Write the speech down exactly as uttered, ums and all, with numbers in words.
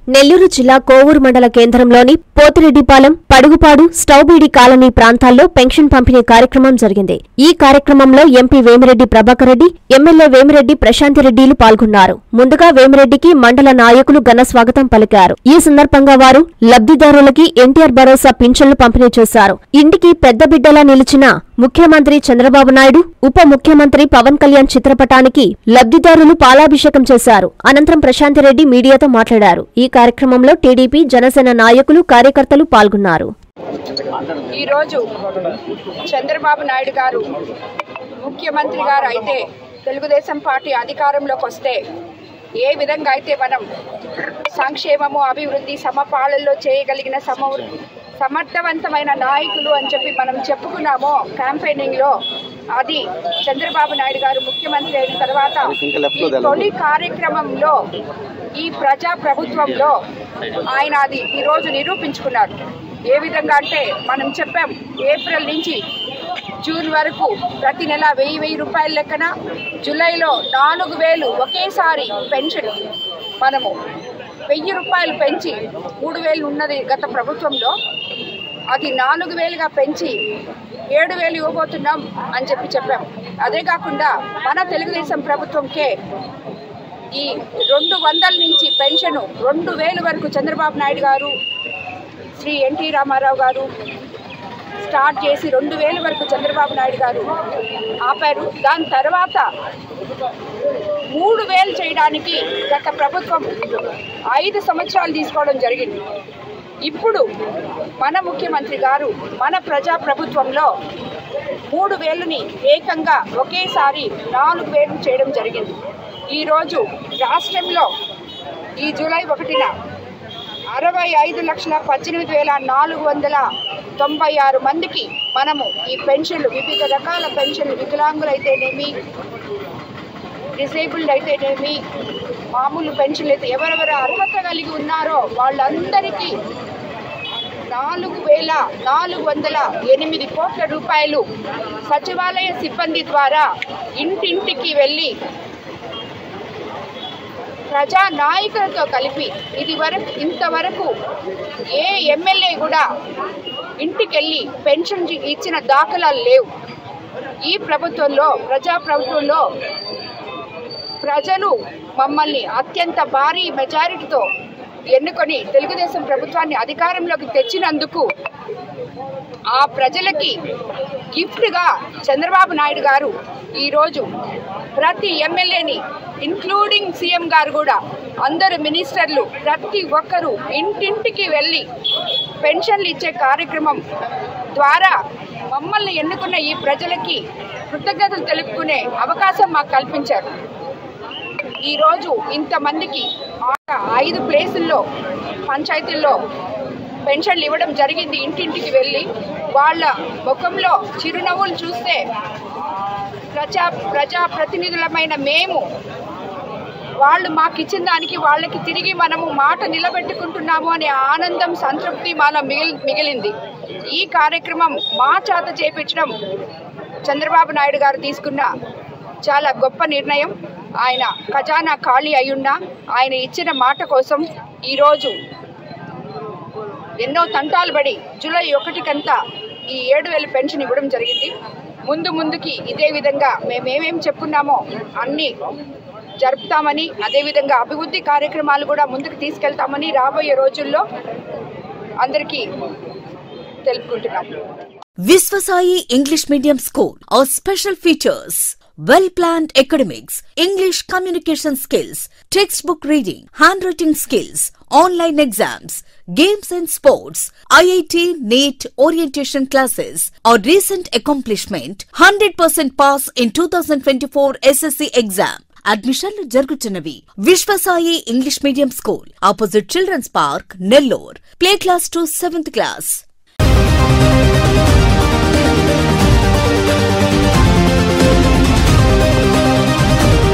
నెల్లూరు జిల్లా కోవూరు మండల కేంద్రంలోని పోతిరెడ్డిపాలెం, పడుగుపాడు, స్టౌబీడి కాలనీ ప్రాంతాల్లో పెన్షన్ పంపిణీ కార్యక్రమం జరిగింది. ఈ కార్యక్రమంలో ఎంపీ వేమిరెడ్డి ప్రభాకర్ రెడ్డి, ఎమ్మెల్యే వేమిరెడ్డి ప్రశాంతిరెడ్డిలు పాల్గొన్నారు. ముందుగా వేమిరెడ్డికి మండల నాయకులు ఘన స్వాగతం పలికారు. ఈ సందర్భంగా వారు లబ్ధిదారులకి ఎన్టీఆర్ భరోసా పింఛన్లు పంపిణీ చేశారు. ఇంటికి పెద్ద బిడ్డలా నిలిచిన ముఖ్యమంత్రి చంద్రబాబు నాయుడు, ఉప ముఖ్యమంత్రి పవన్ కళ్యాణ్ చిత్రపటానికి లబ్ధిదారులు పాలాభిషేకం చేశారు. అనంతరం ప్రశాంతిరెడ్డి మీడియాతో మాట్లాడారు. ఈ కార్యక్రమంలో టీడీపీ, జనసేన నాయకులు, కార్యకర్తలు పాల్గొన్నారు. ఈరోజు చంద్రబాబు నాయుడు గారు ముఖ్యమంత్రి గారు అయితే తెలుగుదేశం పార్టీ అధికారంలోకి వస్తే ఏ విధంగా అయితే మనం సంక్షేమము, అభివృద్ధి సమపాలనలో చేయగలిగిన సమ సమర్థవంతమైన నాయకులు అని చెప్పి మనం చెప్పుకున్నామో క్యాంపెయినింగ్లో, అది చంద్రబాబు నాయుడు గారు ముఖ్యమంత్రి అయిన తర్వాత ఈ తొలి కార్యక్రమంలో, ఈ ప్రజా ప్రభుత్వంలో ఆయన అది ఈరోజు నిరూపించుకున్నారు. ఏ విధంగా అంటే మనం చెప్పాం, ఏప్రిల్ నుంచి జూన్ వరకు ప్రతి నెల వెయ్యి వెయ్యి రూపాయల లెక్కన, జూలైలో నాలుగు వేలు ఒకేసారి పెన్షన్ మనము వెయ్యి రూపాయలు పెంచి మూడు వేలు ఉన్నది గత ప్రభుత్వంలో, అది నాలుగు వేలుగా పెంచి ఏడు వేలు ఇవ్వబోతున్నాం అని చెప్పి చెప్పాం. అదే కాకుండా మన తెలుగుదేశం ప్రభుత్వంకే ఈ రెండు వందల నుంచి పెన్షన్ రెండు వేలు వరకు చంద్రబాబు నాయుడు గారు, శ్రీ ఎన్టీ రామారావు గారు స్టార్ట్ చేసి రెండు వేల వరకు చంద్రబాబు నాయుడు గారు ఆపారు. దాని తర్వాత మూడు వేలు చేయడానికి గత ప్రభుత్వం ఐదు సంవత్సరాలు తీసుకోవడం జరిగింది. ఇప్పుడు మన ముఖ్యమంత్రి గారు మన ప్రజా ప్రభుత్వంలో మూడు వేలుని ఏకంగా ఒకేసారి నాలుగు వేలు చేయడం జరిగింది. ఈరోజు రాష్ట్రంలో ఈ జూలై ఒకటిన అరవై ఐదు లక్షల పద్దెనిమిది వేల నాలుగు వందల తొంభై ఆరు మందికి మనము ఈ పెన్షన్లు, వివిధ రకాల పెన్షన్లు, వికలాంగులు అయితేనేమి, డిసేబుల్డ్ అయితేనేమి, మామూలు పెన్షన్లు అయితే ఎవరెవరు అర్హత కలిగి ఉన్నారో వాళ్ళందరికీ నాలుగు వేల నాలుగు వందల ఎనిమిది కోట్ల రూపాయలు సచివాలయ సిబ్బంది ద్వారా ఇంటింటికి వెళ్ళి ప్రజా నాయకులతో కలిపి, ఇది వరకు ఇంతవరకు ఏ ఎమ్మెల్యే కూడా ఇంటికెళ్ళి పెన్షన్ ఇచ్చిన దాఖలాలు లేవు. ఈ ప్రభుత్వంలో, ప్రజా ప్రభుత్వంలో ప్రజలు మమ్మల్ని అత్యంత భారీ మెజారిటీతో ఎన్నుకొని తెలుగుదేశం ప్రభుత్వాన్ని అధికారంలోకి తెచ్చినందుకు ఆ ప్రజలకి గిఫ్ట్గా చంద్రబాబు నాయుడు గారు ఈరోజు ప్రతి ఎమ్మెల్యేని, ఇన్క్లూడింగ్ సీఎం గారు కూడా, అందరు మినిస్టర్లు ప్రతి ఒక్కరూ ఇంటింటికి వెళ్ళి పెన్షన్లు ఇచ్చే కార్యక్రమం ద్వారా మమ్మల్ని ఎన్నుకున్న ఈ ప్రజలకి కృతజ్ఞతలు తెలుపుకునే అవకాశం మాకు కల్పించారు. ఈరోజు ఇంతమందికి ఐదు ప్లేసుల్లో పంచాయతీల్లో పెన్షన్లు ఇవ్వడం జరిగింది. ఇంటింటికి వెళ్ళి వాళ్ళ ముఖంలో చిరునవ్వులు చూస్తే ప్రజా ప్రజా ప్రతినిధులమైన మేము వాళ్ళు మాకు ఇచ్చిన దానికి వాళ్ళకి తిరిగి మనము మాట నిలబెట్టుకుంటున్నాము అనే ఆనందం, సంతృప్తి మాలో మిగిలి మిగిలింది ఈ కార్యక్రమం మా చేత చేపించడం చంద్రబాబు నాయుడు గారు తీసుకున్న చాలా గొప్ప నిర్ణయం. ఆయన ఖజానా ఖాళీ అయ్యున్నా ఆయన ఇచ్చిన మాట కోసం ఈరోజు ఎన్నో తంటాలు పడి జూలై ఒకటికంతా ఈ ఏడు వేలు పెన్షన్ ఇవ్వడం జరిగింది. ముందు ముందుకి ఇదే విధంగా మేమేమేం చెప్పుకున్నామో అన్నీ జరుపుతామని, అదేవిధంగా అభివృద్ధి కార్యక్రమాలు కూడా ముందుకు తీసుకెళ్తామని రాబోయే రోజుల్లో అందరికీ తెలుపుకుంటున్నాం. Viswasai English Medium School. Our special features: well-planned academics, English communication skills, textbook reading, handwriting skills, online exams, games and sports, I I T, NEET, orientation classes. Our recent accomplishment: one hundred percent pass in twenty twenty-four S S C exam. అడ్మిషన్లు జరుగుతున్నవి. Viswasai English medium school, opposite children's park, Nellore. Play class to seventh class.